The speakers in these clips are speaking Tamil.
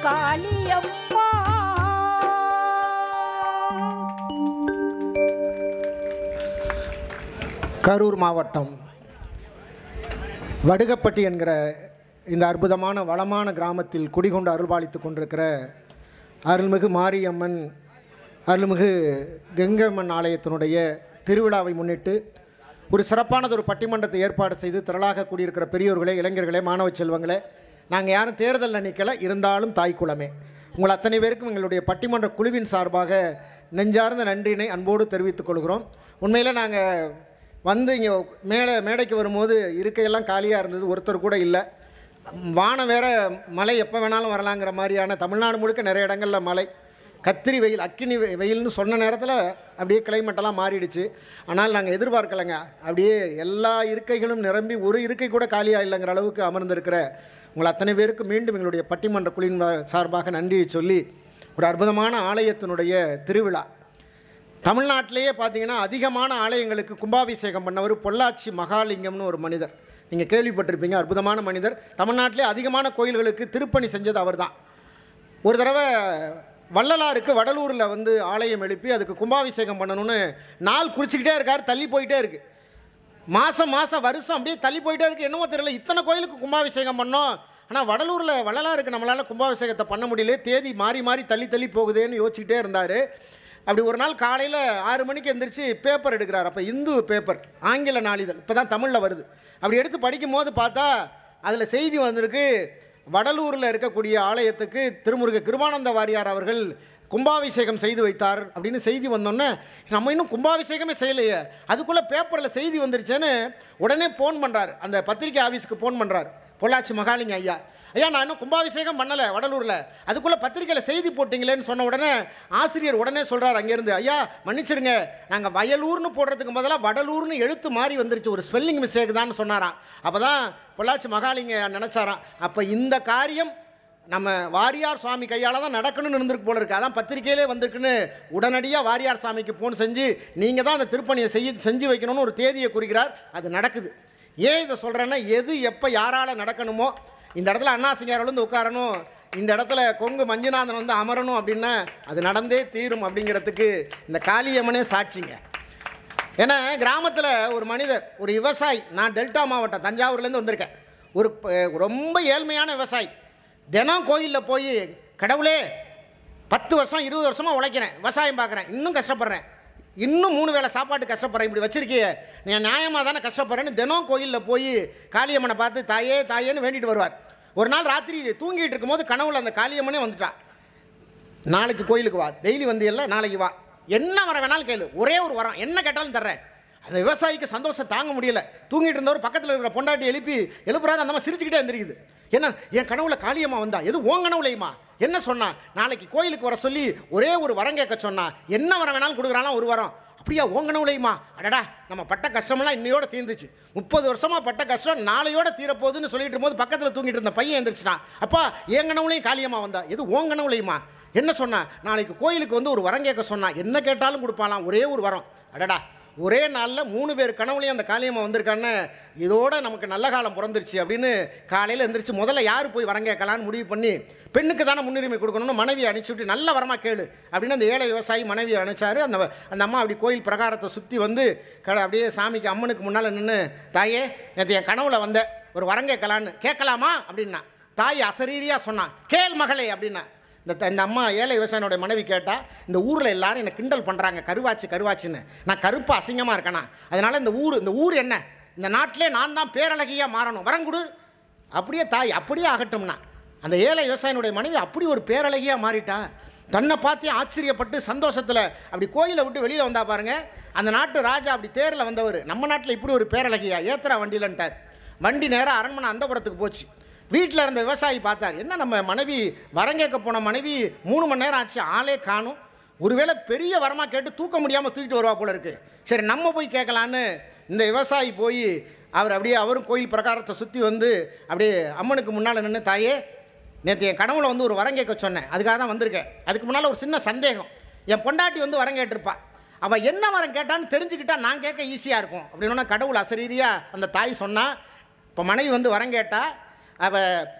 காளியம்மா. கரூர் மாவட்டம் வடுகப்பட்டி என்கிற இந்த அற்புதமான வளமான கிராமத்தில் குடிகொண்டு அருள்பாலித்து கொண்டிருக்கிற அருள்மிகு மாரியம்மன் அருள்மிகு கெங்கம்மன் ஆலயத்தினுடைய திருவிழாவை முன்னிட்டு ஒரு சிறப்பானதொரு பட்டிமன்றத்தை ஏற்பாடு செய்து திரளாக கூடியிருக்கிற பெரியோர்களே, இளைஞர்களே, மாணவ செல்வங்களே, நாங்கள் யாரும் தேர்தலில் நிற்கலை, இருந்தாலும் தாய்க்குளமே உங்கள் அத்தனை பேருக்கும் எங்களுடைய பட்டிமன்ற குழுவின் சார்பாக நெஞ்சார்ந்த நன்றியினை அன்போடு தெரிவித்துக் கொள்கிறோம். உண்மையில் நாங்கள் வந்து இங்கே மேடைக்கு வரும்போது இருக்கையெல்லாம் காலியாக இருந்தது, ஒருத்தர் கூட இல்லை. வானம் வேறு மழை எப்போ வேணாலும் வரலாங்கிற மாதிரியான தமிழ்நாடு முழுக்க நிறைய இடங்களில் மழை, கத்திரி வெயில், அக்கினி வெயில்னு சொன்ன நேரத்தில் அப்படியே கிளைமேட்டெல்லாம் மாறிடுச்சு. ஆனால் நாங்கள் எதிர்பார்க்கலைங்க, அப்படியே எல்லா இருக்கைகளும் நிரம்பி ஒரு இருக்கை கூட காலியாக இல்லைங்கிற அளவுக்கு அமர்ந்திருக்கிற உங்கள் அத்தனை பேருக்கு மீண்டும் எங்களுடைய பட்டிமன்ற குழுவின் சார்பாக நன்றியை சொல்லி, ஒரு அற்புதமான ஆலயத்தினுடைய திருவிழா. தமிழ்நாட்டிலேயே பார்த்தீங்கன்னா அதிகமான ஆலயங்களுக்கு கும்பாபிஷேகம் பண்ணவர் பொள்ளாச்சி மகாலிங்கம்னு ஒரு மனிதர், நீங்கள் கேள்விப்பட்டிருப்பீங்க. அற்புதமான மனிதர். தமிழ்நாட்டிலே அதிகமான கோயில்களுக்கு திருப்பணி செஞ்சது அவர் தான். ஒரு தடவை வள்ளலாருக்கு வடலூரில் வந்து ஆலயம் எழுப்பி அதுக்கு கும்பாபிஷேகம் பண்ணணும்னு நாள் குறிச்சிக்கிட்டே இருக்கார், தள்ளி போயிட்டே இருக்குது. மாதம் வருஷம் அப்படியே தள்ளி போயிட்டே இருக்குது. என்னமோ தெரியல, இத்தனை கோயிலுக்கு கும்பாபிஷேகம் பண்ணோம், ஆனால் வடலூரில் வள்ளலாருக்கு நம்மளால் கும்பாபிஷேகத்தை பண்ண முடியல, தேதி மாறி தள்ளி போகுதேன்னு யோசிச்சுக்கிட்டே இருந்தார். அப்படி ஒரு நாள் காலையில் 6 மணிக்கு எந்திரிச்சு பேப்பர் எடுக்கிறார். அப்போ இந்து பேப்பர், ஆங்கில நாளிதழ், இப்போ தான் தமிழில் வருது. அப்படி எடுத்து படிக்கும் போது பார்த்தா அதில் செய்தி வந்திருக்கு, வடலூரில் இருக்கக்கூடிய ஆலயத்துக்கு திருமுருக கிருபானந்த வாரியார் அவர்கள் கும்பாபிஷேகம் செய்து வைத்தார் அப்படின்னு செய்தி வந்தோன்னே, நம்ம இன்னும் கும்பாபிஷேகமே செய்யலையே, அதுக்குள்ளே பேப்பரில் செய்தி வந்துருச்சேன்னு உடனே ஃபோன் பண்ணுறாரு, அந்த பத்திரிகை ஆஃபீஸுக்கு ஃபோன் பண்ணுறாரு. பொள்ளாச்சி மகாலிங்க ஐயா, நான் இன்னும் கும்பாபிஷேகம் பண்ணலை வடலூரில், அதுக்குள்ளே பத்திரிக்கையில் செய்தி போட்டிங்களேன்னு சொன்ன உடனே ஆசிரியர் உடனே சொல்கிறார் அங்கேருந்து, ஐயா மன்னிச்சிடுங்க, நாங்கள் வயலூர்னு போடுறதுக்கு பதிலாக வடலூர்னு எழுத்து மாறி வந்துருச்சு, ஒரு ஸ்பெல்லிங் மிஸ்டேக் தான் சொன்னாராம். அப்போ தான் பொள்ளாச்சி மகாலிங்க நினச்சாராம், அப்போ இந்த காரியம் நம்ம வாரியார் சுவாமி கையால் தான் நடக்கணும்னு இருந்திருக்கு போல இருக்குது, அதான் பத்திரிக்கையிலே வந்திருக்குன்னு உடனடியாக வாரியார் சாமிக்கு ஃபோன் செஞ்சு நீங்கள் தான் அந்த திருப்பணியை செஞ்சு வைக்கணும்னு ஒரு தேதியை குறிக்கிறார். அது நடக்குது. ஏன் இதை சொல்கிறேன்னா, எது எப்போ யாரால் நடக்கணுமோ, இந்த இடத்துல அண்ணா சிங்கார் வந்து உட்காரணும், இந்த இடத்துல கொங்கு மஞ்சுநாதன் வந்து அமரணும் அப்படின்னா அது நடந்தே தீரும் அப்படிங்கிறதுக்கு இந்த காளியம்மனே சாட்சிங்க. ஏன்னா கிராமத்தில் ஒரு மனிதர், ஒரு விவசாயி, நான் டெல்டா மாவட்டம் தஞ்சாவூர்லேருந்து வந்திருக்கேன், ஒரு ரொம்ப ஏழ்மையான விவசாயி, தினம் கோயிலில் போய் கடவுளே 10 வருஷம் 20 வருஷமாக உழைக்கிறேன், விவசாயம் பார்க்குறேன், இன்னும் கஷ்டப்படுறேன், இன்னும் 3 வேளை சாப்பாட்டு கஷ்டப்படுறேன், இப்படி வச்சிருக்கியே, நீ நியாயமாக தானே கஷ்டப்படுறேன்னு தினம் கோயிலில் போய் காளியம்மனை பார்த்து தாயே தாயேன்னு வேண்டிட்டு வருவார். ஒரு நாள் ராத்திரி தூங்கிட்டு இருக்கும்போது கனவுல அந்த காளியம்மனே வந்துட்டா, நாளைக்கு கோயிலுக்கு வா, டெய்லி வந்து இல்லை, நாளைக்கு வா, என்ன வர வேணாலும் கேளு, ஒரே ஒரு வரம், என்ன கேட்டாலும் தர்றேன். அந்த விவசாயிக்கு சந்தோஷம் தாங்க முடியல. தூங்கிட்டு இருந்தவர் பக்கத்தில் இருக்கிற பொண்டாட்டி எழுப்புறாரு, அந்த மாதிரி சிரிச்சுக்கிட்டே இருந்திருக்குது. என்ன என் கனவுல காளியம்மா வந்தா, எது உன் கனவுலையுமா, என்ன சொன்னா, நாளைக்கு கோயிலுக்கு வர சொல்லி ஒரே ஒரு வரம் கேட்க சொன்னா, என்ன வரம் வேணாலும் கொடுக்குறானா, ஒரு வரம். அப்படியா உன் கனவுலையுமா, அடடா நம்ம பட்ட கஷ்டமெல்லாம் இன்னையோட தீர்ந்துச்சு, 30 வருஷமாக பட்ட கஷ்டம் நாளையோட தீரப்போகுதுன்னு சொல்லிட்டு இருக்கும்போது பக்கத்தில் தூங்கிட்டு இருந்த பையன் எழுந்திரிச்சிட்டான். அப்பா என் கனவுலையும் காளியம்மா வந்தா, எது உன் கனவுலையுமா, என்ன சொன்னா, நாளைக்கு கோயிலுக்கு வந்து ஒரு வரம் கேட்க சொன்னா, என்ன கேட்டாலும் கொடுப்பாலாம், ஒரே ஒரு வரம். அடடா ஒரே நாளில் 3 பேர் கனவுலையும் அந்த காளியம்மா வந்திருக்கான்னு, இதோட நமக்கு நல்ல காலம் பிறந்துருச்சு அப்படின்னு காலையில் எந்திரிச்சு முதல்ல யார் போய் வரம் கேட்கலான்னு முடிவு பண்ணி, பெண்ணுக்கு தானே முன்னுரிமை கொடுக்கணும்னு மனைவியை அனுப்பிச்சுட்டு நல்ல வரமாக கேளு அப்படின்னு அந்த ஏழை விவசாயி மனைவியை அனுப்பிச்சாரு. அந்த அம்மா அப்படி கோயில் பிரகாரத்தை சுற்றி வந்து அப்படியே சாமிக்கு அம்மனுக்கு முன்னால் நின்று, தாயே நேற்று என் கனவுல வந்த ஒரு வரம் கேட்கலான்னு, கேட்கலாமா அப்படின்னா, தாய் அசரீரியாக சொன்னான், கேள் மகளே அப்படின்னா. இந்த அம்மா ஏழை விவசாயினோட மனைவி கேட்டால், இந்த ஊரில் எல்லாரும் என்னை கிண்டல் பண்ணுறாங்க, கருவாச்சின்னு, நான் கருப்பு அசிங்கமாக இருக்கேனா, அதனால் இந்த ஊர் என்ன, இந்த நாட்டிலே நான் தான் பேரழகியாக மாறணும், வரங்குடு. அப்படியே தாய் அப்படியே ஆகட்டும்னா, அந்த ஏழை விவசாயினுடைய மனைவி அப்படி ஒரு பேரழகியாக மாறிட்டா. தன்னை பார்த்தே ஆச்சரியப்பட்டு சந்தோஷத்தில் அப்படி கோயிலை விட்டு வெளியில் வந்தா பாருங்க, அந்த நாட்டு ராஜா அப்படி தேரில் வந்தவர், நம்ம நாட்டில் இப்படி ஒரு பேரழகியா, ஏத்துறா வண்டியிலன்ட்டார். வண்டி நேராக அரண்மனை அந்தபுரத்துக்கு போச்சு. வீட்டில் இருந்த விவசாயி பார்த்தார், என்ன நம்ம மனைவி வரம் கேட்க போன மனைவி 3 மணி நேரம் ஆச்சு, ஆளே காணும், ஒருவேளை பெரிய வரமாக கேட்டு தூக்க முடியாமல் தூக்கிட்டு வருவா போல இருக்குது, சரி நம்ம போய் கேட்கலான்னு இந்த விவசாயி போய் அப்படியே அவரும் கோயில் பிரகாரத்தை சுற்றி வந்து அப்படியே அம்மனுக்கு முன்னால் நின்று, தாயே நேற்று என் கனவுல வந்து ஒரு வரம் கேட்க சொன்னேன், அதுக்காக தான் வந்திருக்கேன், அதுக்கு முன்னால் ஒரு சின்ன சந்தேகம், என் பொண்டாட்டி வந்து வரம் கேட்டிருப்பா, அவள் என்ன வரம் கேட்டான்னு தெரிஞ்சுக்கிட்டா நான் கேட்க ஈஸியாக இருக்கும் அப்படின்னா கடவுள் அசரீரியாக அந்த தாய் சொன்னால், இப்போ மனைவி வந்து வரம் கேட்டால் அவள்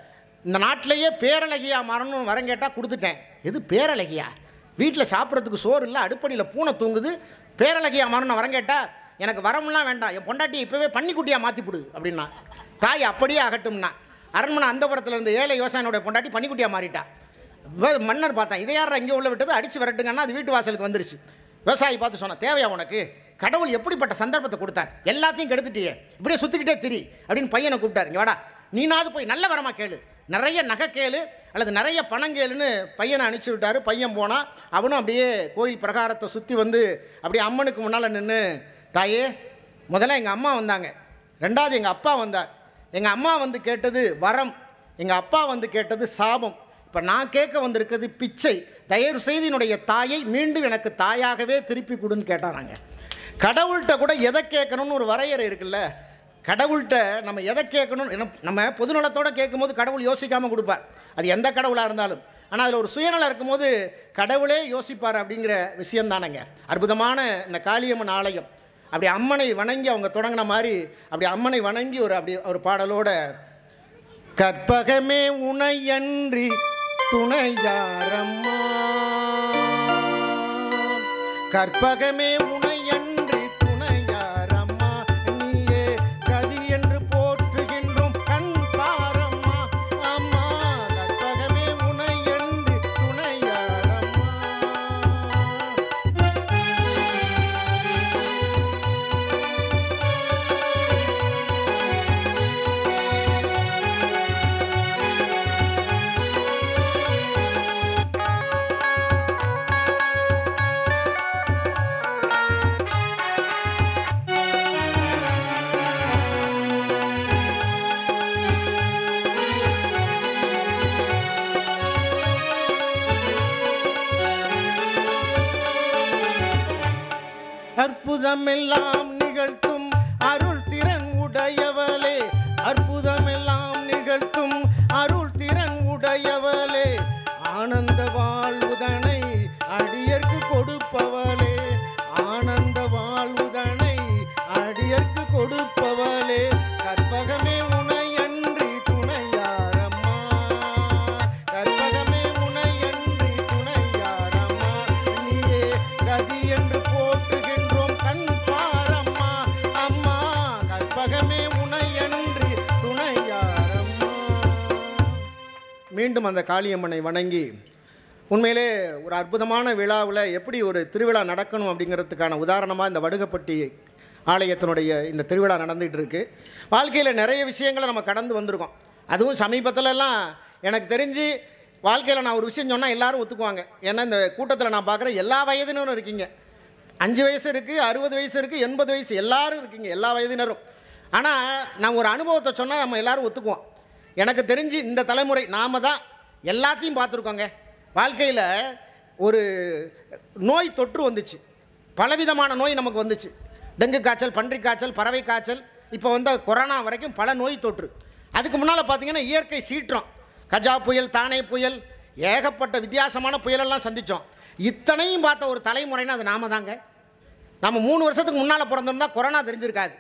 இந்த நாட்டிலேயே பேரழகியா மாறணும்னு வரம் கேட்டால் கொடுத்துட்டேன். எது பேரழகியா? வீட்டில் சாப்பிட்றதுக்கு சோறு இல்லை, அடுப்படியில் பூனை தூங்குது, பேரழகியா மாறணும்னு வரம் கேட்டால் எனக்கு வரமெல்லாம் வேண்டாம், என் பொண்டாட்டியை இப்போவே பன்னிக்குட்டியாக மாற்றிவிடு அப்படின்னா. தாய் அப்படியே ஆகட்டும்னா. அரண்மனை அந்தபுரத்தில் இருந்த ஏழை விவசாயினுடைய பொண்டாட்டி பன்னிக்குட்டியாக மாறிட்டா. மன்னர் பார்த்தா இதை யார் இங்கே உள்ள விட்டது, அடித்து விரட்டுங்கன்னா அது வீட்டு வாசலுக்கு வந்துருச்சு. விவசாயி பார்த்து சொன்ன, தேவையா உனக்கு? கடவுள் எப்படிப்பட்ட சந்தர்ப்பத்தை கொடுத்தார், எல்லாத்தையும் கெடுத்துட்டியே, இப்படியே சுற்றிக்கிட்டே திரி அப்படின்னு பையனை கூப்பிட்டார். இங்கே வாடா, நீனாவது போய் நல்ல வரமாக கேளு, நிறைய நகை கேளு அல்லது நிறைய பணம் கேளுன்னு பையனை அனுப்பிச்சி விட்டார். பையன் போனால் அவனும் அப்படியே கோயில் பிரகாரத்தை சுற்றி வந்து அப்படியே அம்மனுக்கு முன்னால் நின்று, தாயே, முதல்ல எங்கள் அம்மா வந்தாங்க, ரெண்டாவது எங்கள் அப்பா வந்தார். எங்கள் அம்மா வந்து கேட்டது வரம், எங்கள் அப்பா வந்து கேட்டது சாபம், இப்போ நான் கேட்க வந்திருக்கிறது பிச்சை. தயவு செய்து என்னுடைய தாயை மீண்டும் எனக்கு தாயாகவே திருப்பி கொடுன்னு கேட்டாராங்க. கடவுள்கிட்ட கூட எதை கேட்கணும்னு ஒரு வரையறை இருக்குல்ல. கடவுள்கிட்ட நம்ம எதை கேட்கணும், நம்ம பொதுநலத்தோடு கேட்கும்போது கடவுள் யோசிக்காமல் கொடுப்பார், அது எந்த கடவுளாக இருந்தாலும். ஆனால் அதில் ஒரு சுயநலம் இருக்கும்போது கடவுளே யோசிப்பார் அப்படிங்கிற விஷயந்தானங்க. அற்புதமான இந்த காளியம்மன் ஆலயம் அப்படி அம்மனை வணங்கி அவங்க தொடங்கின மாதிரி அப்படி அம்மனை வணங்கி அப்படி ஒரு பாடலோட, கற்பகமே உனையன்றி துணையாரம்மா, கற்பகமே உனையன்றி துணையாரம்மா, நீயே கதி என்று போற்றுகின்றோம் கண் பாரம்மா, அம்மா கற்பகமே உனையன்றி துணையாரம்மா. அற்புதமெல்லாம் நிகழ்த்தும் அருள் திறன் உடையவளே, அற்புதமெல்லாம் நிகழ்த்தும் அருள் திறன் உடையவளே, ஆனந்த வாழ்வுதனை அடியர்க்கு கொடுப்பவளே, ஆனந்த வாழ்வுதனை அடியர்க்கு கொடுப்பவளே, கற்பகமே உனையன்றி துணையாரம்மா, கற்பகமே உனையன்றி துணையாரம்மா, நீயே கதி என்று போற்றுகின்றோம் கண் பாரம்மா, அம்மா கற்பகமே உனையன்றி துணையாரம்மா. மீண்டும் அந்த காளியம்மனை வணங்கி உண்மையிலே ஒரு அற்புதமான விழாவில் எப்படி ஒரு திருவிழா நடக்கணும் அப்படிங்கிறதுக்கான உதாரணமாக இந்த வடுகப்பட்டி ஆலயத்தினுடைய இந்த திருவிழா நடந்துகிட்டு இருக்குது. வாழ்க்கையில் நிறைய விஷயங்களை நம்ம கடந்து வந்திருக்கோம். அதுவும் சமீபத்திலலாம் எனக்கு தெரிஞ்சு வாழ்க்கையில் நான் ஒரு விஷயம் சொன்னால் எல்லோரும் ஒத்துக்குவாங்க. ஏன்னா இந்த கூட்டத்தில் நான் பார்க்குற எல்லா வயதினரும் இருக்கீங்க. 5 வயசு இருக்குது, 60 வயசு இருக்குது, 80 வயசு, எல்லோரும் இருக்கீங்க, எல்லா வயதினரும். ஆனால் நான் ஒரு அனுபவத்தை சொன்னால் நம்ம எல்லோரும் ஒத்துக்குவோம். எனக்கு தெரிஞ்சு இந்த தலைமுறை நாம் தான் எல்லாத்தையும் பார்த்துருக்கோங்க. வாழ்க்கையில் ஒரு நோய் தொற்று வந்துச்சு, பலவிதமான நோய் நமக்கு வந்துச்சு. டெங்கு காய்ச்சல், பன்றி காய்ச்சல், பறவை காய்ச்சல், இப்போ வந்து கொரோனா வரைக்கும் பல நோய் தொற்று. அதுக்கு முன்னால் பார்த்திங்கன்னா இயற்கை சீற்றம், கஜா புயல், தானே புயல், ஏகப்பட்ட வித்தியாசமான புயலெல்லாம் சந்தித்தோம். இத்தனையும் பார்த்த ஒரு தலைமுறைன்னா அது நாம தாங்க. நம்ம 3 வருஷத்துக்கு முன்னால் பிறந்திருந்தா கொரோனா தெரிஞ்சிருக்காது,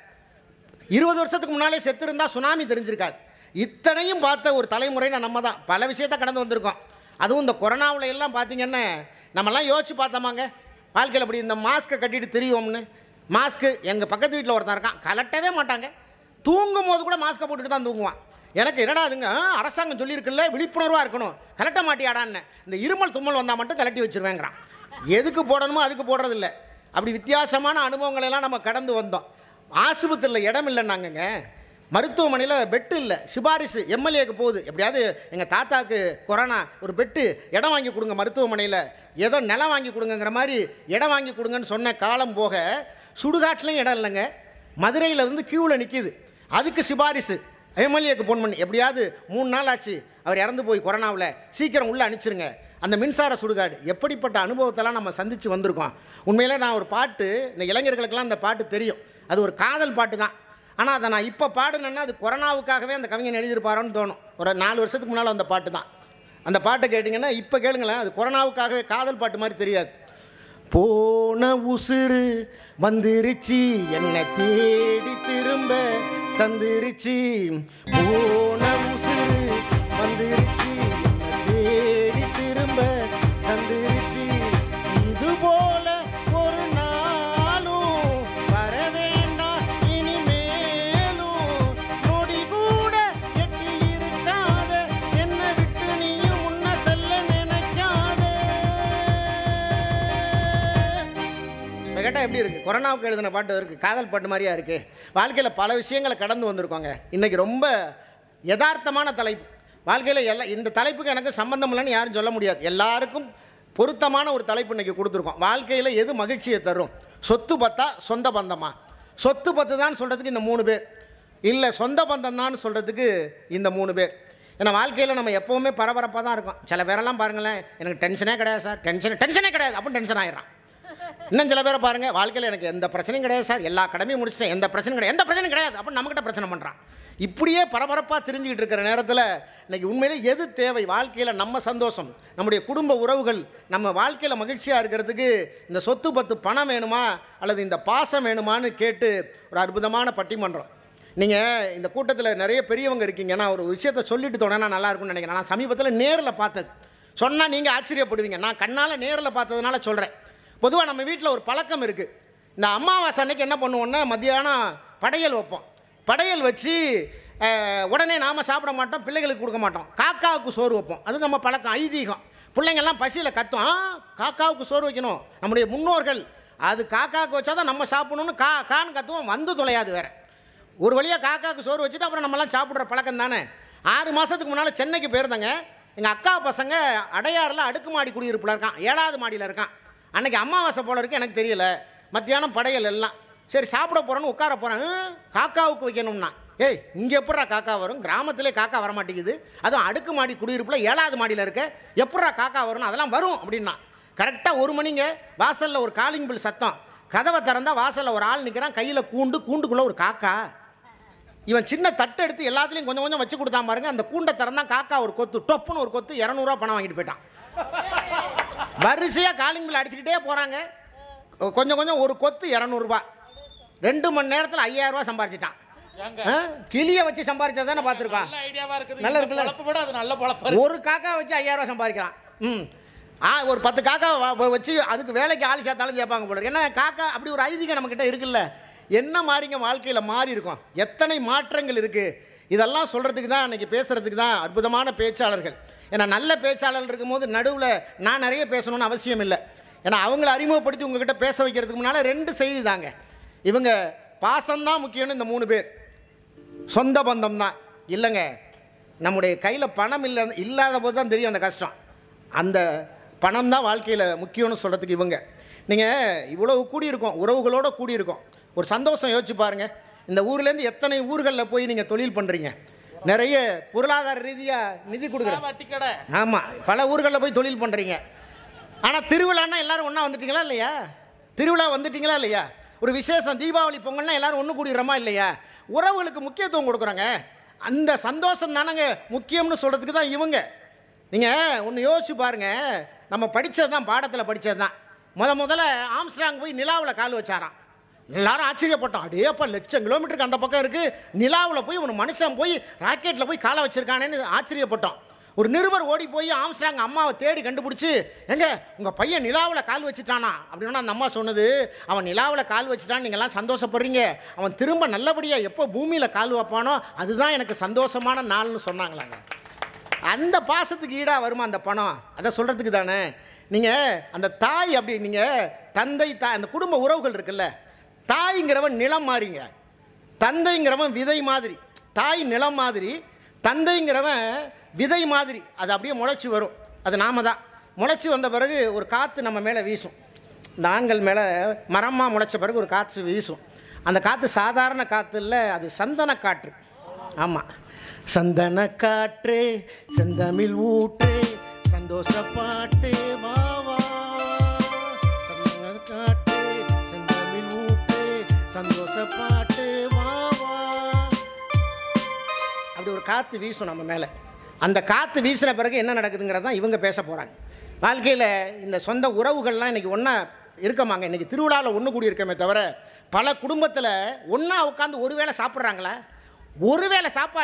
20 வருஷத்துக்கு முன்னாலே செத்து இருந்தால் சுனாமி தெரிஞ்சிருக்காது. இத்தனையும் பார்த்த ஒரு தலைமுறைனா நம்ம தான். பல விஷயத்தை கடந்து வந்திருக்கோம். அதுவும் இந்த கொரோனாவில் எல்லாம் பார்த்திங்கன்னா நம்மலாம் யோசிச்சு பார்த்தோமாங்க. வாழ்க்கையில் அப்படி இந்த மாஸ்க்கை கட்டிட்டு தெரியும்னு. மாஸ்க்கு எங்கள் பக்கத்து வீட்டில் ஒருத்தன் இருக்கான், கலட்டவே மாட்டாங்க, தூங்கும் போது கூட மாஸ்க்கை போட்டுட்டு தான் தூங்குவான். எனக்கு என்னடா அதுங்க, அரசாங்கம் சொல்லியிருக்குல்ல விழிப்புணர்வாக இருக்கணும், கலட்ட மாட்டியாடான்னு. இந்த இருமல் தும்மல் வந்தால் மட்டும் கலட்டி வச்சுருவேங்கிறான். எதுக்கு போடணுமோ அதுக்கு போடுறதில்ல. அப்படி வித்தியாசமான அனுபவங்களெல்லாம் நம்ம கடந்து வந்தோம். ஆஸ்பத்திரியில் இடம் இல்லைன்னாங்கங்க, மருத்துவமனையில் பெட்டு இல்லை, சிபாரிசு எம்எல்ஏக்கு போகுது, எப்படியாவது எங்கள் தாத்தாவுக்கு கொரோனா, ஒரு பெட்டு இடம் வாங்கி கொடுங்க மருத்துவமனையில், ஏதோ நிலம் வாங்கி கொடுங்கிற மாதிரி இடம் வாங்கி கொடுங்கன்னு சொன்ன காலம் போக சுடுகாட்டிலையும் இடம் இல்லைங்க. மதுரையில் வந்து க்யூவில் நிற்கிது, அதுக்கு சிபாரிசு எம்எல்ஏக்கு ஃபோன் பண்ணி, எப்படியாவது 3 நாள் ஆச்சு அவர் இறந்து போய் கொரோனாவில், சீக்கிரம் உள்ளே அனுப்பிச்சிருங்க. அந்த மின்சார சுடுகாடு, எப்படிப்பட்ட அனுபவத்தெல்லாம் நம்ம சந்தித்து வந்திருக்கோம். உண்மையிலே நான் ஒரு பாட்டு, இந்த இளைஞர்களுக்கெல்லாம் அந்த பாட்டு தெரியும், அது ஒரு காதல் பாட்டு தான். ஆனால் அதை நான் இப்போ பாடுனேன்னா அது கொரோனாவுக்காகவே அந்த கவிஞன் எழுதியிருப்பாரோன்னு தோணும். ஒரு 4 வருஷத்துக்கு முன்னால் அந்த பாட்டு தான். அந்த பாட்டை கேட்டிங்கன்னா இப்போ கேளுங்களேன், அது கொரோனாவுக்காகவே காதல் பாட்டு மாதிரி தெரியாது. போன உசுறு வந்துருச்சு, என்னை தேடி திரும்ப தந்துருச்சு, போன உசுறு வந்துருச்சு என்னை தேடி திரும்ப வந்துருச்சு. இது போல ஒரு நாளும் வர வேண்டாம் இனிமேலும். நொடி கூட எட்டி இருக்காத என்னை விட்டு நீயும் முன்ன செல்ல நினைக்காத. கேட்டால் எப்படி இருக்குது? கொரோனாவுக்கு எழுதின பாட்டு இருக்குது, காதல் பாட்டு மாதிரியா இருக்குது. வாழ்க்கையில் பல விஷயங்களை கடந்து வந்திருக்கோங்க. இன்றைக்கி ரொம்ப யதார்த்தமான தலைப்பு. வாழ்க்கையில் இந்த தலைப்புக்கு எனக்கு சம்பந்தம் இல்லைன்னு யாரும் சொல்ல முடியாது. எல்லாருக்கும் பொருத்தமான ஒரு தலைப்பு இன்றைக்கி கொடுத்துருக்கோம். வாழ்க்கையில் எது மகிழ்ச்சியை தரும்? சொத்து பத்தா சொந்த பந்தமா? சொத்து பத்து தான் சொல்கிறதுக்கு இந்த 3 பேர், இல்லை சொந்த பந்தம் தான் சொல்கிறதுக்கு இந்த 3 பேர். ஏன்னா வாழ்க்கையில் நம்ம எப்போவுமே பரபரப்பாக தான் இருக்கோம். சில பேரெல்லாம் பாருங்களேன், எனக்கு டென்ஷனே கிடையாது சார், டென்ஷனே கிடையாது அப்படின்னு டென்ஷன் ஆகிடுறான். இன்னும் சில பேரை பாருங்கள், வாழ்க்கையில் எனக்கு எந்த பிரச்சனையும் கிடையாது சார், எல்லா கடமையும் முடிச்சிட்டேன், எந்த பிரச்சனையும் கிடையாது அப்படின்னு நம்மகிட்ட பிரச்சனை பண்ணுறான். இப்படியே பரபரப்பாக தெரிஞ்சுக்கிட்டு இருக்கிற நேரத்தில் இன்றைக்கி உண்மையிலே எது தேவை? வாழ்க்கையில் நம்ம சந்தோஷம், நம்முடைய குடும்ப உறவுகள், நம்ம வாழ்க்கையில் மகிழ்ச்சியாக இருக்கிறதுக்கு இந்த சொத்து பத்து பணம் வேணுமா அல்லது இந்த பாசம் வேணுமான்னு கேட்டு ஒரு அற்புதமான பட்டிமன்றம். நீங்கள் இந்த கூட்டத்தில் நிறைய பெரியவங்க இருக்கீங்க. நான் ஒரு விஷயத்தை சொல்லிட்டு தொடங்கினா நல்லா இருக்கும்னு நினைக்கிறேன். நான் சமீபத்தில் நேரில் பார்த்தது சொன்னால் நீங்கள் ஆச்சரியப்படுவீங்க. நான் கண்ணால் நேரில் பார்த்ததுனால சொல்கிறேன். பொதுவாக நம்ம வீட்டில் ஒரு பழக்கம் இருக்குது. இந்த அமாவாசை அன்னைக்கு என்ன பண்ணுவோன்னா, மத்தியானம் படையல் வைப்போம். படையல் வச்சு உடனே நாம் சாப்பிட மாட்டோம், பிள்ளைகளுக்கு கொடுக்க மாட்டோம். காக்காவுக்கு சோறு வைப்போம். அது நம்ம பழக்கம், ஐதீகம். பிள்ளைங்கள்லாம் பசியில் கத்தும், காக்காவுக்கு சோறு வைக்கணும், நம்முடைய முன்னோர்கள், அது காக்காவுக்கு வச்சா தான் நம்ம சாப்பிடணும்னு கான்னு கத்துவோம். வந்து தொலையாது வேறு. ஒரு வழியாக காக்காவுக்கு சோறு வச்சுட்டு அப்புறம் நம்மலாம் சாப்பிட்ற பழக்கம் தானே. 6 மாதத்துக்கு முன்னால் சென்னைக்கு போயிருந்தாங்க. எங்கள் அக்கா பசங்க அடையாறில் அடுக்குமாடி குடியிருப்பில் இருக்கான், 7வது மாடியில் இருக்கான். அன்றைக்கி அமாவாசை போல இருக்குது, எனக்கு தெரியல. மத்தியானம் படையல் எல்லாம் சரி சாப்பிட போகிறேன்னு உட்கார போகிறேன். காக்காவுக்கு வைக்கணும்னா, ஏய் இங்கே எப்பட்றா காக்கா வரும்? கிராமத்திலே காக்கா வரமாட்டேங்குது, அதுவும் அடுக்குமாடி குடியிருப்பில் 7வது மாடியில் இருக்க, எப்பட்றா காக்கா வரும்னு? அதெல்லாம் வரும் அப்படின்னா. கரெக்டாக 1 மணிங்க வாசலில் ஒரு காலிங் பில் சத்தம். கதவை திறந்தால் வாசலில் ஒரு ஆள் நிற்கிறான், கையில் கூண்டுக்குள்ளே ஒரு காக்கா. இவன் சின்ன தட்டை எடுத்து எல்லாத்துலேயும் கொஞ்சம் கொஞ்சம் வச்சு கொடுத்தான் பாருங்க. அந்த கூண்டை திறந்தான், காக்கா ஒரு கொத்து, டொப்புன்னு ஒரு கொத்து 200 பணம் வாங்கிட்டு போயிட்டான். வரிசையாக காலிங் பில் அடிச்சுக்கிட்டே போகிறாங்க. கொஞ்சம் கொஞ்சம் ஒரு கொத்து 200 2 மணி நேரத்தில் 5000 சம்பாரிச்சிட்டான். கிளியை வச்சு சம்பாரிச்சா தானே பார்த்துருக்கான். நல்லா இருக்குல்ல? ஒரு காக்கா வச்சு 5000 சம்பாதிக்கிறான். ஒரு 10 காக்கா வச்சு அதுக்கு வேலைக்கு ஆள் சேர்த்தாலும் சேர்ப்பாங்க போல. ஏன்னா காக்கா அப்படி ஒரு ஐதீகம் நம்மக்கிட்ட இருக்குல்ல. என்ன மாறிங்க வாழ்க்கையில் மாறி இருக்கும், எத்தனை மாற்றங்கள் இருக்குது. இதெல்லாம் சொல்கிறதுக்கு தான் இன்றைக்கி, பேசுகிறதுக்கு தான் அற்புதமான பேச்சாளர்கள். ஏன்னா நல்ல பேச்சாளர்கள் இருக்கும்போது நடுவில் நான் நிறைய பேசணும்னு அவசியம் இல்லை. ஏன்னா அவங்கள அறிமுகப்படுத்தி உங்ககிட்ட பேச வைக்கிறதுக்கு முன்னால் 2 செய்தி தாங்க. இவங்க பாசம்தான் முக்கியம்னு இந்த 3 பேர், சொந்த பந்தம் தான் இல்லைங்க. நம்முடைய கையில் பணம் இல்லாத போது தான் தெரியும் அந்த கஷ்டம். அந்த பணம் தான் வாழ்க்கையில் முக்கியம்னு சொல்கிறதுக்கு இவங்க. நீங்கள் இவ்வளவு கூடியிருக்கோம், உறவுகளோடு கூடியிருக்கோம். ஒரு சந்தோஷம் யோசிச்சு பாருங்கள். இந்த ஊர்லேருந்து எத்தனை ஊர்களில் போய் நீங்கள் தொழில் பண்ணுறீங்க, நிறைய பொருளாதார ரீதியாக நிதி கொடுக்குறேன். ஆமாம், பல ஊர்களில் போய் தொழில் பண்ணுறீங்க. ஆனால் திருவிழான்னா எல்லோரும் ஒன்றா வந்துட்டீங்களா இல்லையா? திருவிழா வந்துட்டீங்களா இல்லையா? ஒரு விசேஷம், தீபாவளி, பொங்கல்னா எல்லோரும் ஒன்று கூடிடுறோமா இல்லையா? உறவுகளுக்கு முக்கியத்துவம் கொடுக்குறாங்க. அந்த சந்தோஷம் தானங்க முக்கியம்னு சொல்கிறதுக்கு தான் இவங்க. நீங்கள் ஒன்று யோசிச்சு பாருங்கள். நம்ம படித்தது தான், பாடத்தில் படித்தது தான். முதல்ல ஆம்ஸ்ட்ராங் போய் நிலாவில் கால் வச்சாராம். எல்லாரும் ஆச்சரியப்பட்டோம். அடேப்பா, லட்சம் கிலோமீட்டருக்கு அந்த பக்கம் இருக்குது, நிலாவில் போய் ஒரு மனுஷன் போய் ராக்கெட்டில் போய் காலை வச்சுருக்கானேன்னு ஆச்சரியப்பட்டோம். ஒரு நிருபர் ஓடி போய் ஆம்ஸ்ட்ராங் அம்மாவை தேடி கண்டுபிடிச்சி, எங்க உங்கள் பையன் நிலாவில் கால் வச்சுட்டானா அப்படின்னா அந்த அம்மா சொன்னது, அவன் நிலாவில் கால் வச்சுட்டான்னு நீங்கள்லாம் சந்தோஷப்படுறீங்க, அவன் திரும்ப நல்லபடியாக எப்போ பூமியில் கால் வைப்பானோ அதுதான் எனக்கு சந்தோஷமான நாள்னு சொன்னாங்களாங்க. அந்த பாசத்துக்கு ஈடாக வருமா அந்த பணம்? அதை சொல்கிறதுக்கு தானே. நீங்கள் அந்த தாய், அப்படி நீங்கள் தந்தை தாய், அந்த குடும்ப உறவுகள் இருக்குல்ல, தாய்ங்கிறவன் நிலம் மாதிரிங்க, தந்தைங்கிறவன் விதை மாதிரி. தாய் நிலம் மாதிரி, தந்தைங்கிறவன் விதை மாதிரி. அது அப்படியே முளைச்சி வரும். அது நாம தான். முளைச்சி வந்த பிறகு ஒரு காற்று நம்ம மேலே வீசும். இந்த ஆண்கள் மேலே மரமாக முளைச்ச பிறகு ஒரு காற்று வீசும். அந்த காற்று சாதாரண காற்று இல்லை, அது சந்தன காற்று. ஆமாம், சந்தன காற்று செந்தமிழ் ஊற்று சந்தோஷ பாட்டு வாவா. சந்தன காற்று செந்தமிழ் ஊற்று சந்தோஷ பாட்டு வாவா. அப்படி ஒரு காற்று வீசும் நம்ம மேலே. அந்த காற்று வீசின பிறகு என்ன நடக்குதுங்கிறது தான் இவங்க பேச போகிறாங்க. வாழ்க்கையில் இந்த சொந்த உறவுகள்லாம் இன்றைக்கி ஒன்றா இருக்கமாங்க. இன்றைக்கி திருவிழாவில் ஒன்று கூடி இருக்கமே தவிர, பல குடும்பத்தில் ஒன்றா உட்காந்து ஒரு வேளை சாப்பிட்றாங்களா? ஒரு வேளை சாப்பாடு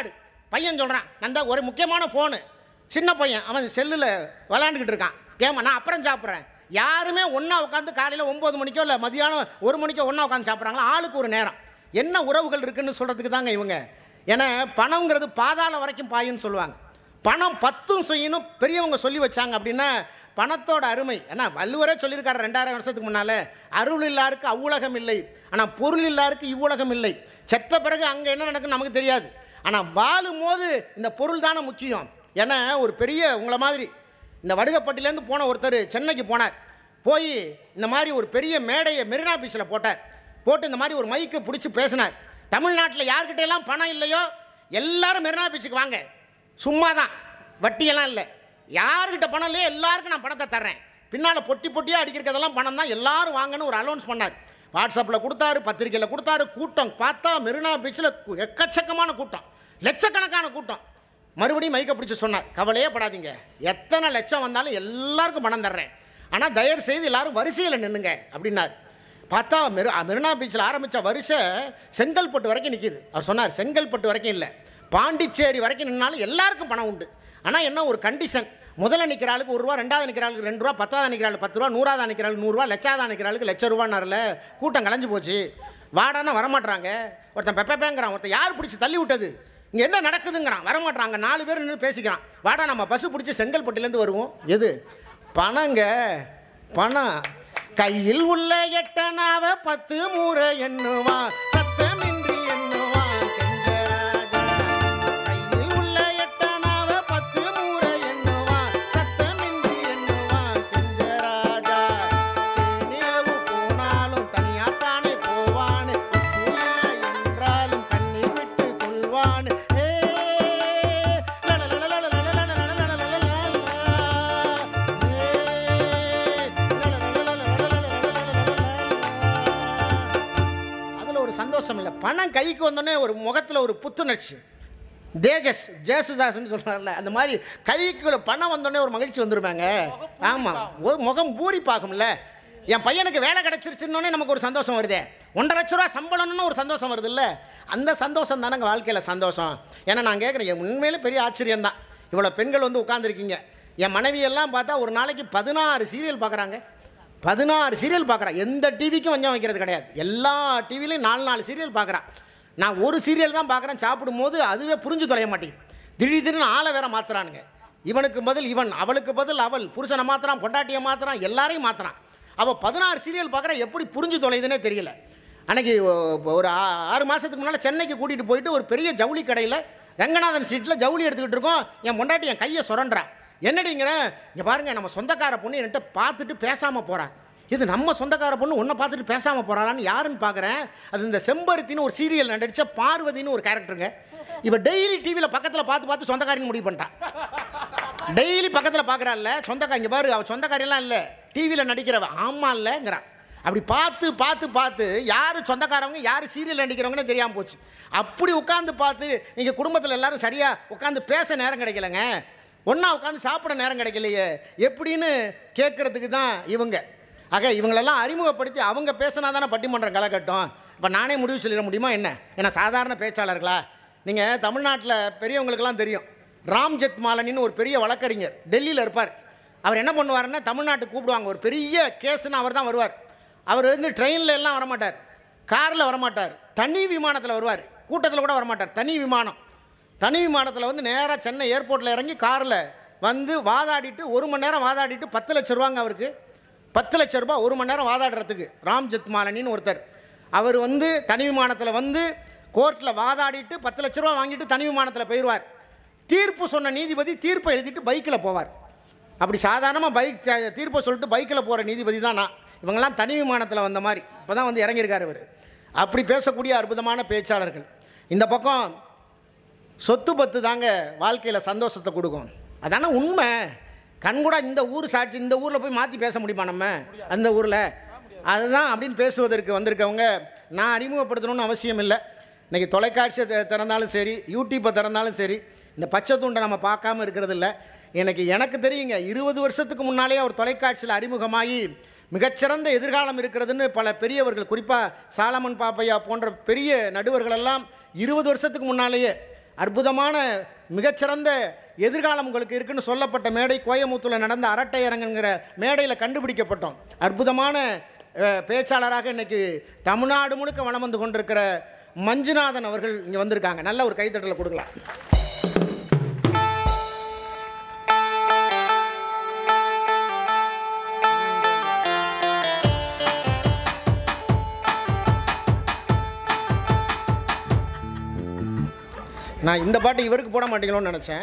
பையன் சொல்கிறான், நந்தா ஒரு முக்கியமான ஃபோனு. சின்ன பையன் அவன் செல்லில் விளாண்டுக்கிட்டு இருக்கான். கேமா நான் அப்புறம் சாப்பிட்றேன். யாருமே ஒன்றா உட்காந்து காலையில் 9 மணிக்கோ இல்லை மதியானம் 1 மணிக்கோ ஒன்றா உட்காந்து சாப்பிட்றாங்களா? ஆளுக்கு ஒரு நேரம். என்ன உறவுகள் இருக்குன்னு சொல்கிறதுக்கு தாங்க இவங்க. ஏன்னா பணங்கிறது பாதாள வரைக்கும் பாயுன்னு சொல்லுவாங்க. பணம் 10 செய்யணும் பெரியவங்க சொல்லி வச்சாங்க அப்படின்னா பணத்தோட அருமை. ஏன்னா வள்ளுவரே சொல்லியிருக்காரு 2000 வருஷத்துக்கு முன்னால், அருள் இல்லாருக்கு அவ்வுலகம் இல்லை, ஆனால் பொருள் இல்லாருக்கு இவ்வுலகம் இல்லை. செத்த பிறகு அங்கே என்ன நடக்குன்னு நமக்கு தெரியாது, ஆனால் வாழும் போது இந்த பொருள் தானே முக்கியம். ஏன்னா ஒரு பெரிய உங்களை மாதிரி இந்த வடுகப்பட்டிலேருந்து போன ஒருத்தர் சென்னைக்கு போனார். போய் இந்த மாதிரி ஒரு பெரிய மேடையை மெரினா பீச்சில் போட்டார். போட்டு இந்த மாதிரி ஒரு மைக்கை பிடிச்சி பேசினார். தமிழ்நாட்டில் யார்கிட்ட எல்லாம் பணம் இல்லையோ எல்லாரும் மெரினா பீச்சுக்கு வாங்க, சும்மா தான், வட்டியெல்லாம் இல்லை. யாருக்கிட்ட பணம் இல்லையோ எல்லாருக்கும் நான் பணத்தை தர்றேன், பின்னால் பொட்டி பொட்டியாக அடிக்கிறதெல்லாம் பணம் தான், எல்லாரும் வாங்கன்னு ஒரு அலௌன்ஸ் பண்ணார். வாட்ஸ்அப்பில் கொடுத்தாரு, பத்திரிக்கையில் கொடுத்தாரு. கூட்டம் பார்த்தா மெரினா பீச்சில் எக்கச்சக்கமான கூட்டம், லட்சக்கணக்கான கூட்டம். மறுபடியும் மைக்கை பிடிச்சி சொன்னார், கவலையே படாதீங்க, எத்தனை லட்சம் வந்தாலும் எல்லாருக்கும் பணம் தர்றேன், ஆனால் தயவு செய்து எல்லாரும் வரிசையில் நின்றுங்க அப்படின்னார். பார்த்தா மெரினா பீச்சில் ஆரம்பித்த வரிசை செங்கல்பட்டு வரைக்கும் நிற்கிது. அவர் சொன்னார், செங்கல்பட்டு வரைக்கும் இல்லை, பாண்டிச்சேரி வரைக்கும் நின்னாலும் எல்லாருக்கும் பணம் உண்டு. ஆனால் என்ன ஒரு கண்டிஷன், முதல்ல நிற்கிற ஆளுக்கு 1 ரூபா, 2வது நிற்கிற ஆளுக்கு 2 ரூபா, 10வது நிற்கிற ஆளுக்கு 10 ரூபா, 100வது நிற்கிற ஆளுக்கு 100 ரூபா, 1,00,000 நிற்கிற ஆளுக்கு 1,00,000 ரூபான்னாரில் கூட்டம் கலைஞ்சு போச்சு. வாடானா வரமாட்டாங்க. ஒருத்தன் பெப்பேங்கிறான், ஒருத்தன் யார் பிடிச்சி தள்ளி விட்டது, இங்கே என்ன நடக்குதுங்கிறான், வரமாட்டாங்க. 4 பேர் நின்று பேசிக்கிறான். வாடா நம்ம பஸ்ஸு பிடிச்சி செங்கல்பட்டுலேருந்து வருவோம். எது பணங்க, பணம். கையில் உள்ள எட்டனாவ 10 முறை எண்ணுவான், சத்தமின்றி எண்ணுவான் கெஞ்சராஜா. கையில் உள்ள எட்டனாவ 10 முறை எண்ணுவான், சத்தமின்றி எண்ணுவான் கெஞ்சராஜா. நிலவு போனாலும் தனியாத்தானே போவான், என்றாலும் கண்ணீர் விட்டு கொள்வான். சந்தோஷம் இல்லை. பணம் கைக்கு வந்தோடனே ஒரு முகத்தில் ஒரு புத்துணர்ச்சி, தேஜஸ் ஜேசுதாஸ்ன்னு சொல்கிறாங்கல்ல, அந்த மாதிரி கைக்கு பணம் வந்தோடனே ஒரு மகிழ்ச்சி வந்துருப்பாங்க. ஆமாம், ஒரு முகம் பூரிப்பாகும்ல. என் பையனுக்கு வேலை கிடச்சிருச்சுன்னொன்னே நமக்கு ஒரு சந்தோஷம் வருதே, 1,50,000 ரூபா சம்பளம்னு ஒரு சந்தோஷம் வருது இல்லை, அந்த சந்தோஷம் தானே எங்கள் வாழ்க்கையில் சந்தோஷம். ஏன்னா நான் கேட்குறேன், என் உண்மையிலே பெரிய ஆச்சரியம்தான், இவ்வளோ பெண்கள் வந்து உட்காந்துருக்கீங்க. என் மனைவியெல்லாம் பார்த்தா ஒரு நாளைக்கு 16 சீரியல் பார்க்குறாங்க, 16 சீரியல் பார்க்குறான். எந்த டிவிக்கும் வஞ்சம் வைக்கிறது கிடையாது, எல்லா டிவிலையும் 4 சீரியல் பார்க்குறான். நான் ஒரு சீரியல் தான் பார்க்குறேன். சாப்பிடும்போது அதுவே புரிஞ்சு தொலைய மாட்டேங்குது. திடீர்னு ஆளை வேற மாற்றுறானுங்க. இவனுக்கு பதில் இவன், அவளுக்கு பதில் அவள், புருஷனை மாற்றுறான், பொண்டாட்டியை மாற்றுறான், எல்லாரையும் மாற்றுறான். அவள் 16 சீரியல் பார்க்குற, எப்படி புரிஞ்சு தொலையுதுன்னே தெரியல. அன்றைக்கி ஒரு 6 மாதத்துக்கு முன்னால் சென்னைக்கு கூட்டிகிட்டு போயிட்டு ஒரு பெரிய ஜவுளி கடையில் ரங்கநாதன் ஸ்ட்ரீட்டில் ஜவுளி எடுத்துக்கிட்டு இருக்கோம். என் பொண்டாட்டி என் கையை சுரண்டான். என்னடிங்கிறேன், இங்கே பாருங்கள், நம்ம சொந்தக்கார பொண்ணு என்கிட்ட பார்த்துட்டு பேசாமல் போகிறான். இது நம்ம சொந்தக்கார பொண்ணு உன்னை பார்த்துட்டு பேசாமல் போகிறாளான்னு யாருன்னு பார்க்குறேன். அது இந்த செம்பருத்தின்னு ஒரு சீரியல் நடித்த பார்வதின்னு ஒரு கேரக்டருங்க. இப்போ டெய்லி டிவியில் பக்கத்தில் பார்த்து சொந்தக்காரின்னு முடிவு பண்ணிட்டான். டெய்லி பக்கத்தில் பார்க்குறாள்ல சொந்தக்காரி, இங்கே பாரு அவள் சொந்தக்காரியெல்லாம் இல்லை, டிவியில் நடிக்கிறவ. ஆமாம் இல்லைங்கிறான். அப்படி பார்த்து யார் சொந்தக்காரவங்க யார் சீரியல் நடிக்கிறவங்கன்னு தெரியாமல் போச்சு. அப்படி உட்காந்து பார்த்து நீங்கள் குடும்பத்தில் எல்லோரும் சரியாக உட்காந்து பேச நேரம் கிடைக்கலங்க, ஒன்றா உட்காந்து சாப்பிட நேரம் கிடைக்கலையே எப்படின்னு கேட்குறதுக்கு தான் இவங்க. ஆக இவங்களெல்லாம் அறிமுகப்படுத்தி அவங்க பேசினா தானே பட்டிமன்றம் கலக்கட்டும். இப்போ நானே முடிவு சொல்லிட முடியுமா என்ன? ஏன்னா சாதாரண பேச்சாளர்களா? நீங்கள் தமிழ்நாட்டில் பெரியவங்களுக்கெல்லாம் தெரியும், ராம் ஜெத்மாலனின்னு ஒரு பெரிய வழக்கறிஞர் டெல்லியில் இருப்பார். அவர் என்ன பண்ணுவார்னா, தமிழ்நாட்டுக்கு கூப்பிடுவாங்க, ஒரு பெரிய கேஸுன்னு அவர் தான் வருவார். அவர் வந்து ட்ரெயினில் எல்லாம் வரமாட்டார், காரில் வரமாட்டார், தனி விமானத்தில் வருவார். கூட்டத்தில் கூட வரமாட்டார், தனி விமானத்தில் வந்து நேராக சென்னை ஏர்போர்ட்டில் இறங்கி காரில் வந்து வாதாடிட்டு 1 மணி நேரம் வாதாடிட்டு 10 லட்சம் ரூபாங்க அவருக்கு. 10 லட்சம் ரூபா 1 மணி நேரம் வாதாடுறதுக்கு. ராம் ஜெத்மாலனின்னு ஒருத்தர், அவர் வந்து தனி விமானத்தில் வந்து கோர்ட்டில் வாதாடிட்டு 10 லட்ச ரூபா வாங்கிட்டு தனி விமானத்தில் போயிடுவார். தீர்ப்பு சொன்ன நீதிபதி தீர்ப்பை எழுதிட்டு பைக்கில் போவார். அப்படி சாதாரணமாக தீர்ப்பை சொல்லிட்டு பைக்கில் போகிற நீதிபதி தான் நான். இவங்கெல்லாம் தனி விமானத்தில் வந்த மாதிரி இப்போ தான் வந்து இறங்கியிருக்கார் இவர். அப்படி பேசக்கூடிய அற்புதமான பேச்சாளர்கள். இந்த பக்கம் சொத்து பத்து தாங்க வாழ்க்கையில் சந்தோஷத்தை கொடுக்கும். அதான உண்மை. கண்கூட இந்த ஊர் சாட்சி, இந்த ஊரில் போய் மாற்றி பேச முடியுமா நம்ம அந்த ஊரில்? அதுதான் அப்படின்னு பேசுவதற்கு வந்திருக்கவங்க நான் அறிமுகப்படுத்தணும்னு அவசியம் இல்லை. இன்றைக்கி தொலைக்காட்சியை திறந்தாலும் சரி, யூடியூப்பை திறந்தாலும் சரி, இந்த பச்சை துண்டை நம்ம பார்க்காம இருக்கிறது இல்லை. எனக்கு தெரியுங்க, 20 வருஷத்துக்கு முன்னாலே அவர் தொலைக்காட்சியில் அறிமுகமாகி மிகச்சிறந்த எதிர்காலம் இருக்கிறதுன்னு பல பெரியவர்கள், குறிப்பாக சாலமன் பாப்பையா போன்ற பெரிய நடுவர்களெல்லாம் 20 வருஷத்துக்கு முன்னாலேயே அற்புதமான மிகச்சிறந்த எதிர்காலம் உங்களுக்கு இருக்குன்னு சொல்லப்பட்ட மேடை கோயமுத்தூரில் நடந்த அரட்டை அரங்குங்கிற மேடையில் கண்டுபிடிக்கப்பட்டோம். அற்புதமான பேச்சாளராக இன்றைக்கி தமிழ்நாடு முழுக்க வலம் வந்து கொண்டிருக்கிற மஞ்சுநாதன் அவர்கள் இங்கே வந்திருக்காங்க. நல்ல ஒரு கைத்தட்டலை கொடுக்கலாம். நான் இந்த பாட்டு இவருக்கு போட மாட்டீங்களோன்னு நினச்சேன்.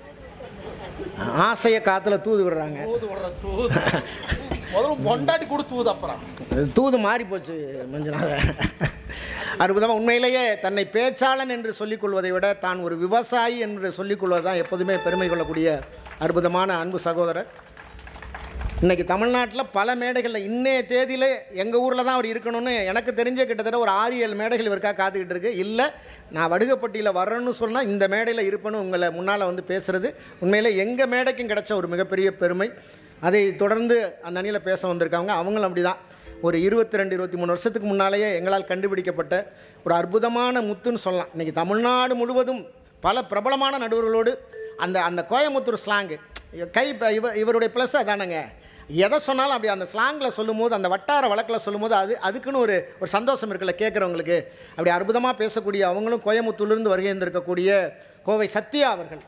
ஆசையை காற்றுல தூது விடுறாங்க. முதல்ல பொண்டாட்டி கூட தூது, அப்புறம் தூது மாறி போச்சு மஞ்சுநாதன். அற்புதமாக உண்மையிலேயே தன்னை பேச்சாளன் என்று சொல்லிக்கொள்வதை விட தான் ஒரு விவசாயி என்று சொல்லிக்கொள்வது தான் எப்போதுமே பெருமை கொள்ளக்கூடிய அற்புதமான அன்பு சகோதரர். இன்றைக்கி தமிழ்நாட்டில் பல மேடைகளில் இன்னைய தேதியில் எங்கள் ஊரில் தான் அவர் இருக்கணும்னு எனக்கு தெரிஞ்ச கிட்டத்தட்ட ஒரு 6-7 மேடைகள் இவருக்காக காத்துக்கிட்டு இருக்கு. இல்லை நான் வடுகப்பட்டியில் வர்றேன்னு சொன்னால் இந்த மேடையில் இருப்பேன்னு உங்களை முன்னால் வந்து பேசுகிறது உண்மையில் எங்கள் மேடைக்கும் கிடைச்ச ஒரு மிகப்பெரிய பெருமை. அதை தொடர்ந்து அந்த அணியில் பேச வந்திருக்காங்க. அவங்களும் அப்படி தான் ஒரு 22-23 வருஷத்துக்கு முன்னாலேயே எங்களால் கண்டுபிடிக்கப்பட்ட ஒரு அற்புதமான முத்துன்னு சொல்லலாம். இன்றைக்கி தமிழ்நாடு முழுவதும் பல பிரபலமான நடுவர்களோடு அந்த அந்த கோயமுத்தூர் ஸ்லாங்கு இவருடைய ப்ளஸ் அதானங்க. எதை சொன்னாலும் அப்படி அந்த ஸ்லாங்கில் சொல்லும்போது, அந்த வட்டார வழக்கில் சொல்லும்போது அதுக்குன்னு ஒரு சந்தோஷம் இருக்குல்ல கேட்குறவங்களுக்கு. அப்படி அற்புதமாக பேசக்கூடிய அவங்களும் கோயமுத்தூர்லேருந்து வருகை இருந்திருக்கக்கூடிய கோவை சத்யா அவர்கள்.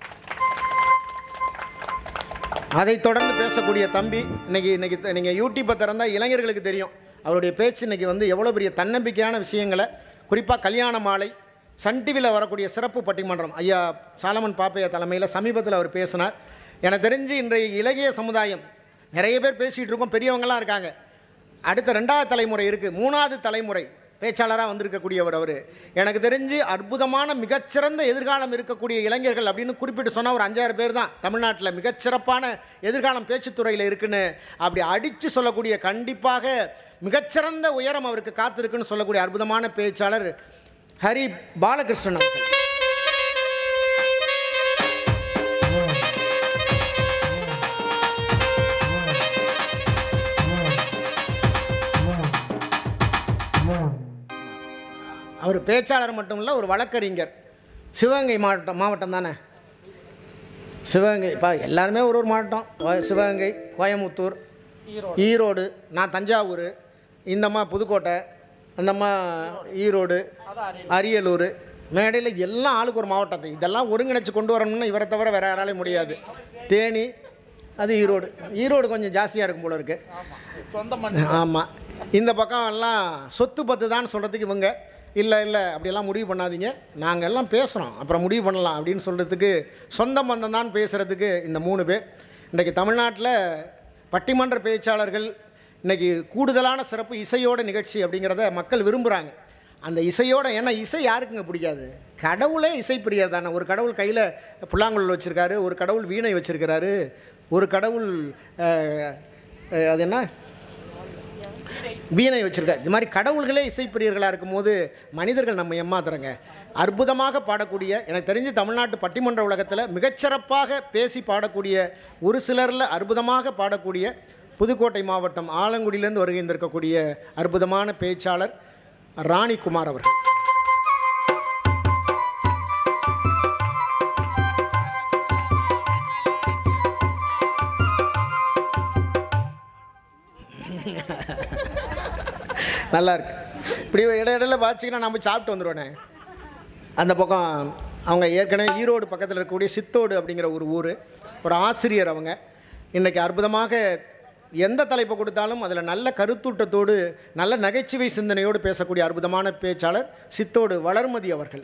அதை தொடர்ந்து பேசக்கூடிய தம்பி இன்னைக்கு நீங்கள் யூடியூப்பை திறந்தால் இளைஞர்களுக்கு தெரியும் அவருடைய பேச்சு இன்றைக்கி வந்து எவ்வளோ பெரிய தன்னம்பிக்கையான விஷயங்களை, குறிப்பாக கல்யாண மாலை, சன் டிவியில் வரக்கூடிய சிறப்பு பட்டிமன்றம் ஐயா சாலமன் பாப்பையா தலைமையில் சமீபத்தில் அவர் பேசினார். எனக்கு தெரிஞ்சு இன்றைய இலக்கிய சமுதாயம் நிறைய பேர் பேசிகிட்டு இருக்கோம், பெரியவங்களாம் இருக்காங்க. அடுத்த 2வது தலைமுறை இருக்குது, 3வது தலைமுறை பேச்சாளராக வந்திருக்கக்கூடியவர் அவர். எனக்கு தெரிஞ்சு அற்புதமான மிகச்சிறந்த எதிர்காலம் இருக்கக்கூடிய இளைஞர்கள் அப்படின்னு குறிப்பிட்டு சொன்னால் ஒரு 5-6 பேர் தான் தமிழ்நாட்டில் மிகச்சிறப்பான எதிர்காலம் பேச்சுத்துறையில் இருக்குன்னு அப்படி அடித்து சொல்லக்கூடிய, கண்டிப்பாக மிகச்சிறந்த உயரம் அவருக்கு காத்திருக்குன்னு சொல்லக்கூடிய அற்புதமான பேச்சாளர் ஹரி பாலகிருஷ்ணன் அவர்கள். அவர் பேச்சாளர் மட்டும் இல்லை, ஒரு வழக்கறிஞர். சிவகங்கை மாவட்டம் தானே, சிவகங்கை எல்லாருமே ஒரு மாவட்டம். சிவகங்கை, கோயமுத்தூர், ஈரோடு, நான் தஞ்சாவூர், இந்தம்மா புதுக்கோட்டை, அந்தம்மா ஈரோடு, அரியலூர், மேடையில் எல்லாம் ஆளுக்கு ஒரு மாவட்டத்தை இதெல்லாம் ஒருங்கிணைச்சு கொண்டு வரணும்னு இவரை தவிர வேறு யாராலையும் முடியாது. தேனி, அது ஈரோடு கொஞ்சம் ஜாஸ்தியாக இருக்கும் போல இருக்கு. ஆமாம், இந்த பக்கம் எல்லாம் சொத்து பத்து தான் சொல்கிறதுக்கு இவங்க இல்லை அப்படியெல்லாம் முடிவு பண்ணாதீங்க, நாங்கள் எல்லாம் பேசுகிறோம் அப்புறம் முடிவு பண்ணலாம் அப்படின்னு சொல்கிறதுக்கு, சொந்த பந்தம் தான் பேசுகிறதுக்கு இந்த 3 பேர். இன்றைக்கி தமிழ்நாட்டில் பட்டிமன்ற பேச்சாளர்கள் இன்றைக்கி கூடுதலான சிறப்பு இசையோட நிகழ்ச்சி அப்படிங்கிறத மக்கள் விரும்புகிறாங்க. அந்த இசையோட, ஏன்னா இசை யாருக்குங்க பிடிக்காது? கடவுளே இசை பிரியர் தானே. ஒரு கடவுள் கையில் புல்லாங்குழல் வச்சுருக்காரு, ஒரு கடவுள் வீணை வச்சுருக்கிறாரு, ஒரு கடவுள் அது என்ன வீணை வச்சுருக்காரு. இது மாதிரி கடவுள்களே இசைப்பிரியர்களாக இருக்கும்போது மனிதர்கள் நம்ம ஏமாத்துறங்க. அற்புதமாக பாடக்கூடிய, எனக்கு தெரிஞ்சு தமிழ்நாட்டு பட்டிமன்ற உலகத்தில் மிகச்சிறப்பாக பேசி பாடக்கூடிய ஒரு சிலரில் அற்புதமாக பாடக்கூடிய புதுக்கோட்டை மாவட்டம் ஆலங்குடியிலேருந்து வருகை இருந்திருக்கக்கூடிய அற்புதமான பேச்சாளர் ராணிகுமார் அவர்கள். நல்லா இருக்கு. இப்படி இடையில பார்த்திங்கன்னா நம்ம சாப்பிட்டு வந்துடுவேனே. அந்த பக்கம் அவங்க ஏற்கனவே ஈரோடு பக்கத்தில் இருக்கக்கூடிய சித்தோடு அப்படிங்கிற ஒரு ஊர், ஒரு ஆசிரியர். அவங்க இன்றைக்கி அற்புதமாக எந்த தலைப்பை கொடுத்தாலும் அதில் நல்ல கருத்தூட்டத்தோடு நல்ல நகைச்சுவை சிந்தனையோடு பேசக்கூடிய அற்புதமான பேச்சாளர் சித்தோடு வளர்மதி அவர்கள்.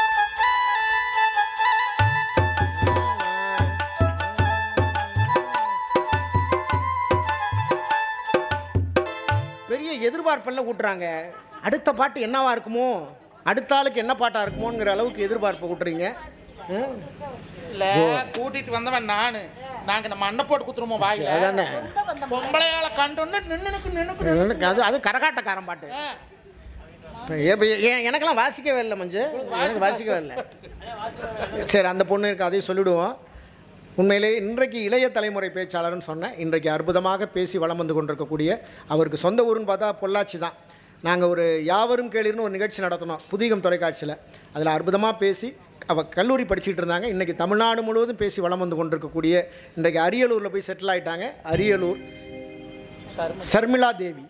பெரிய எதிர்பார்ப்பெல்லாம் கூட்டுறாங்க. அடுத்த பாட்டு என்னவா இருக்குமோ, அடுத்த ஆளுக்கு என்ன பாட்டாக இருக்குமோங்கிற அளவுக்கு எதிர்பார்ப்பை கூட்டுறீங்க. இல்லை, கூட்டிகிட்டு வந்தவன் நாங்கள் நம்ம அண்ணன் போட்டு குத்துருமோ வாயில். அதானே பொம்பளையால கண்டோன்னு நின்று அது கரகாட்டக்காரன் பாட்டு. எனக்கெல்லாம் வாசிக்கவே இல்லை மஞ்சு, எனக்கு வாசிக்கவே இல்லை. சரி, அந்த பொண்ணு இருக்கு, அதையும் சொல்லிவிடுவோம். உண்மையிலே இன்றைக்கு இளைய தலைமுறை பேச்சாளர்னு சொன்னேன். இன்றைக்கு அற்புதமாக பேசி வளம் வந்து கொண்டிருக்கக்கூடிய, அவருக்கு சொந்த ஊருன்னு பார்த்தா பொள்ளாச்சி தான். நாங்கள் ஒரு யாவரும் கேளிர்னு ஒரு நிகழ்ச்சி நடத்தினோம் புதிகம் தொலைக்காட்சியில். அதில் அற்புதமாக பேசி அவள் கல்லூரி படிச்சுட்டு இருந்தாங்க. இன்றைக்கி தமிழ்நாடு முழுவதும் பேசி வளம் வந்து கொண்டிருக்கக்கூடிய இன்றைக்கு அரியலூரில் போய் செட்டில் ஆகிட்டாங்க. அரியலூர் சர்மிளா தேவி.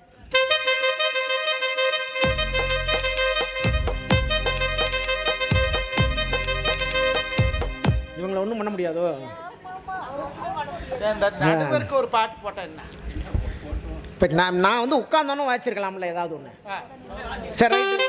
இவங்களை ஒன்றும் பண்ண முடியாதோ? நடுவருக்கு ஒரு பாட்டு போட்டேன் என்ன? இப்போ நான் வந்து உட்கார்ந்தோன்னு வாய்ச்சிருக்கலாம்ல ஏதாவது ஒன்று. சரி ரைட்டு.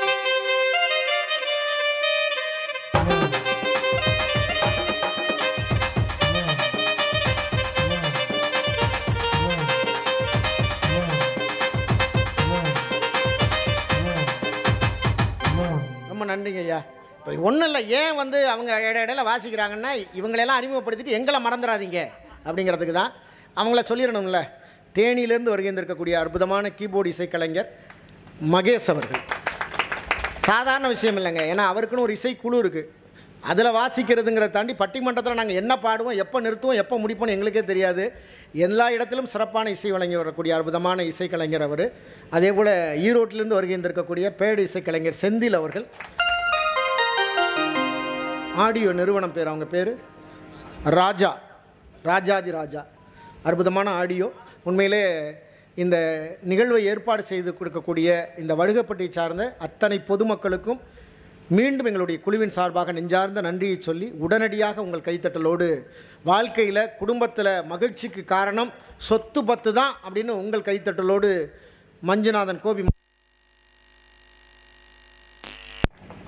ரொம்ப நன்றிங்க ஐயா. இப்போ ஒன்றும் இல்லை, ஏன் வந்து அவங்க இடையில வாசிக்கிறாங்கன்னா இவங்களெல்லாம் அறிமுகப்படுத்திட்டு எங்களை மறந்துடாதீங்க அப்படிங்கிறதுக்கு தான். அவங்கள சொல்லிடணும்ல. தேனியிலேருந்து வருகின்றிருக்கக்கூடிய அற்புதமான கீபோர்டு இசைக்கலைஞர் மகேஷ் அவர்கள். சாதாரண விஷயம் இல்லைங்க. ஏன்னா அவருக்குன்னு ஒரு இசைக்குழு இருக்குது. அதில் வாசிக்கிறதுங்கிறத தாண்டி பட்டிமன்றத்தில் நாங்கள் என்ன பாடுவோம், எப்போ நிறுத்துவோம், எப்போ முடிப்போம்னு எங்களுக்கே தெரியாது. எல்லா இடத்திலும் சிறப்பான இசை வழங்கி வரக்கூடிய அற்புதமான இசைக்கலைஞர் அவர். அதே போல் ஈரோட்டிலேருந்து வருகின்றிருக்கக்கூடிய பேடு இசைக்கலைஞர் செந்தில் அவர்கள். ஆடியோ நிறுவனம் பேர், அவங்க பேர் ராஜா, ராஜாதி ராஜா. அற்புதமான ஆடியோ. உண்மையிலே இந்த நிகழ்வை ஏற்பாடு செய்து கொடுக்கக்கூடிய இந்த வடுகப்பட்டியை சார்ந்த அத்தனை பொதுமக்களுக்கும் மீண்டும் எங்களுடைய குழுவின் சார்பாக நெஞ்சார்ந்த நன்றியை சொல்லி, உடனடியாக உங்கள் கைத்தட்டலோடு வாழ்க்கையில் குடும்பத்தில் மகிழ்ச்சிக்கு காரணம் சொத்து பத்து தான் அப்படின்னு உங்கள் கைத்தட்டலோடு மஞ்சுநாதன் கோபி